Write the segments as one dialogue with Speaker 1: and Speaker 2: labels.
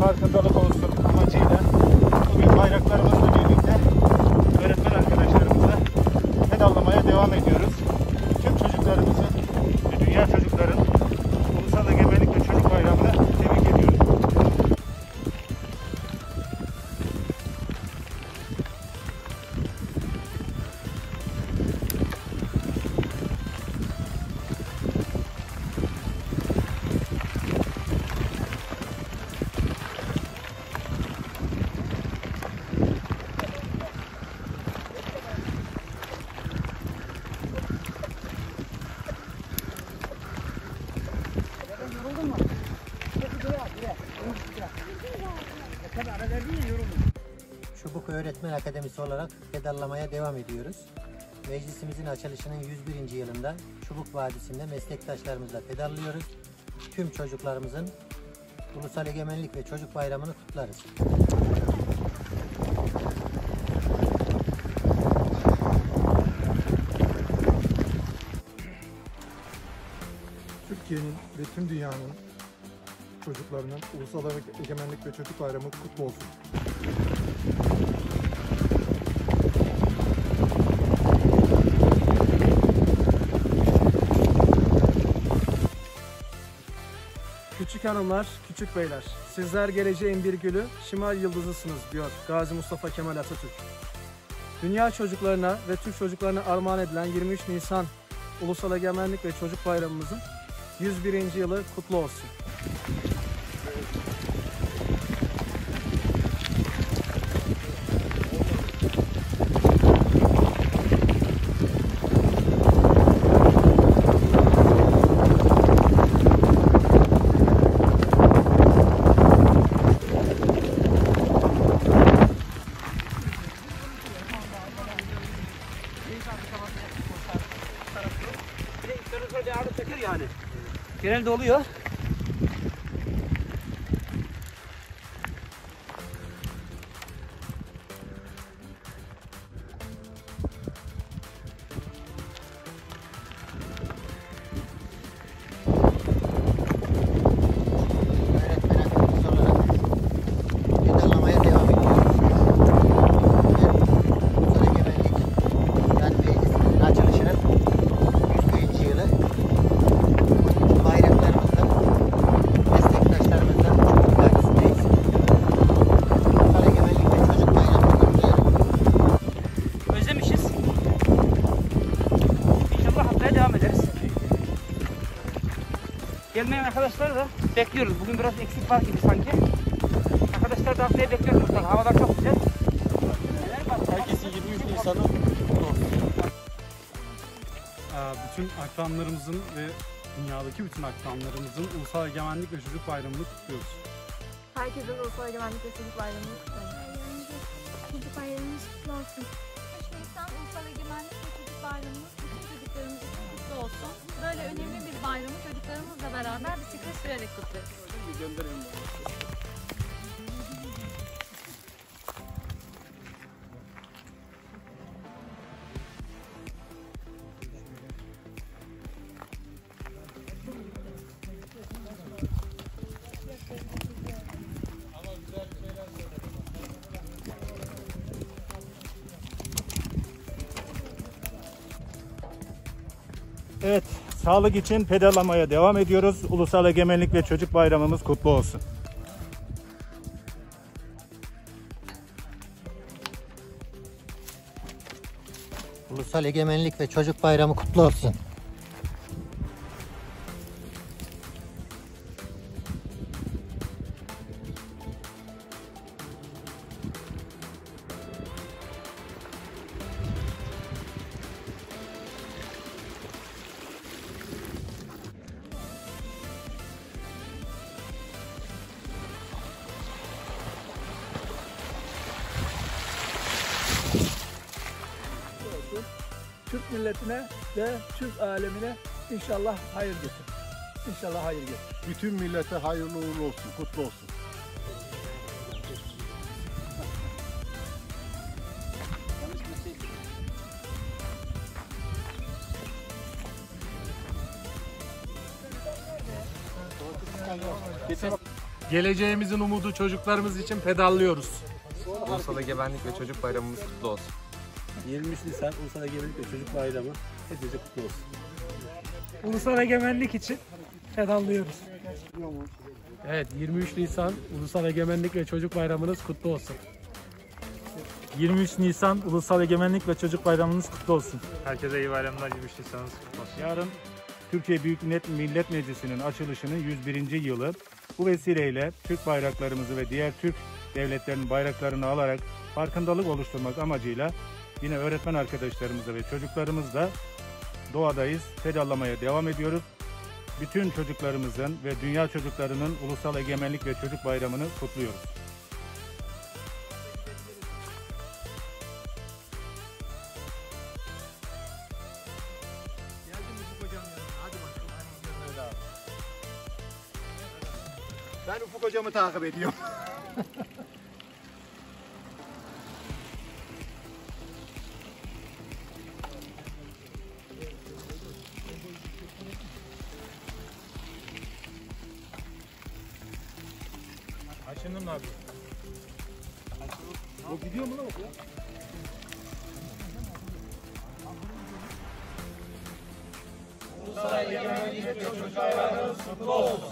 Speaker 1: farkındalık olsun amacıyla bugün bayraklarımızla birlikte öğretmen arkadaşlarımızla pedallamaya devam ediyoruz. Tüm çocuklarımızın ve dünya çocukların Ulusal Egemenlik ve Çocuk Bayramı'nı tebrik ediyoruz.
Speaker 2: Çubuk Öğretmen Akademisi olarak pedallamaya devam ediyoruz. Meclisimizin açılışının 101. yılında Çubuk Vadisi'nde meslektaşlarımızla pedallıyoruz. Tüm çocuklarımızın Ulusal Egemenlik ve Çocuk Bayramı'nı kutlarız.
Speaker 3: Türkiye'nin ve tüm dünyanın çocuklarının Ulusal Egemenlik ve Çocuk Bayramı kutlu olsun.
Speaker 4: Küçük hanımlar, küçük beyler, sizler geleceğin bir gülü, şimal yıldızısınız diyor Gazi Mustafa Kemal Atatürk. Dünya çocuklarına ve Türk çocuklarına armağan edilen 23 Nisan Ulusal Egemenlik ve Çocuk Bayramımızın 101. yılı kutlu olsun.
Speaker 5: Genelde oluyor. Gelmeyen arkadaşlar da bekliyoruz. Bugün biraz eksik var gibi sanki. Arkadaşlar da haftaya bekliyoruz mutlaka. Havalar çok güzel.
Speaker 6: Herkesin 23 Nisan'ı kutlu olsun. Bütün akranlarımızın ve dünyadaki bütün akranlarımızın Ulusal Egemenlik ve Çocuk Bayramı'nı kutluyoruz.
Speaker 7: Herkesin Ulusal Egemenlik ve Çocuk Bayramı'nı kutluyoruz.
Speaker 8: Çocuk bayramımız kutlu olsun.
Speaker 7: Başkanımızdan Ulusal Egemenlik ve Çocuk Bayramımız bütün çocuklarımız için kutlu olsun. Böyle önemli bir bayramı çocuklarımızla beraber bisiklet sürerek kutluyoruz.
Speaker 1: Evet, sağlık için pedallamaya devam ediyoruz. Ulusal Egemenlik ve Çocuk Bayramımız kutlu olsun.
Speaker 2: Ulusal Egemenlik ve Çocuk Bayramı kutlu olsun.
Speaker 4: Türk milletine ve Türk alemine inşallah hayır getir. İnşallah hayır getir.
Speaker 3: Bütün millete hayırlı uğurlu olsun, kutlu olsun.
Speaker 1: Geçen
Speaker 6: Geleceğimizin umudu çocuklarımız için pedallıyoruz.
Speaker 9: Ulusal Egemenlik ve Çocuk Bayramımız kutlu olsun.
Speaker 10: 23 Nisan Ulusal Egemenlik ve Çocuk Bayramı hepinize kutlu olsun.
Speaker 4: Ulusal egemenlik için pedallıyoruz.
Speaker 10: Evet, 23 Nisan Ulusal Egemenlik ve Çocuk Bayramınız kutlu olsun.
Speaker 11: 23 Nisan Ulusal Egemenlik ve Çocuk Bayramınız kutlu olsun.
Speaker 6: Herkese iyi bayramlar, 23 Nisan'ınız kutlu olsun.
Speaker 1: Yarın Türkiye Büyük Millet Meclisi'nin açılışının 101. yılı. Bu vesileyle Türk bayraklarımızı ve diğer Türk devletlerinin bayraklarını alarak farkındalık oluşturmak amacıyla yine öğretmen arkadaşlarımızla ve çocuklarımızla doğadayız. Pedallamaya devam ediyoruz. Bütün çocuklarımızın ve dünya çocuklarının Ulusal Egemenlik ve Çocuk Bayramını kutluyoruz.
Speaker 3: Ben Ufuk hocamı takip ediyorum.
Speaker 1: Açının abi.
Speaker 3: O gidiyor mu lan o?
Speaker 1: Ulusal Egemenlik ve Çocuk Bayramınız kutlu olsun.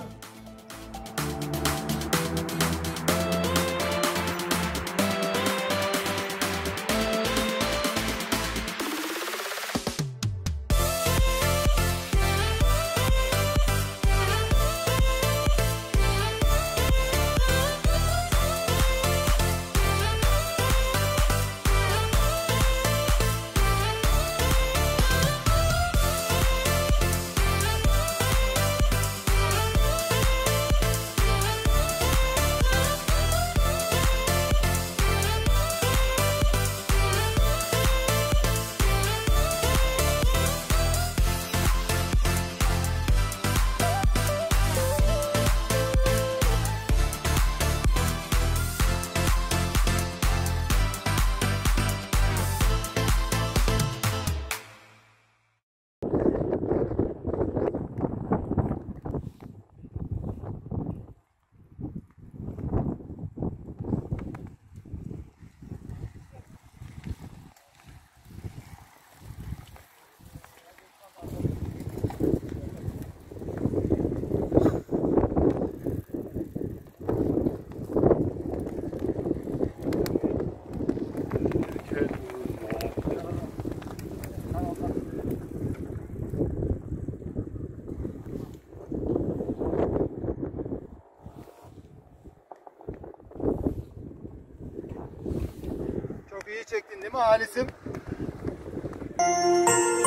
Speaker 3: Çok iyi çektin değil mi Halis'im?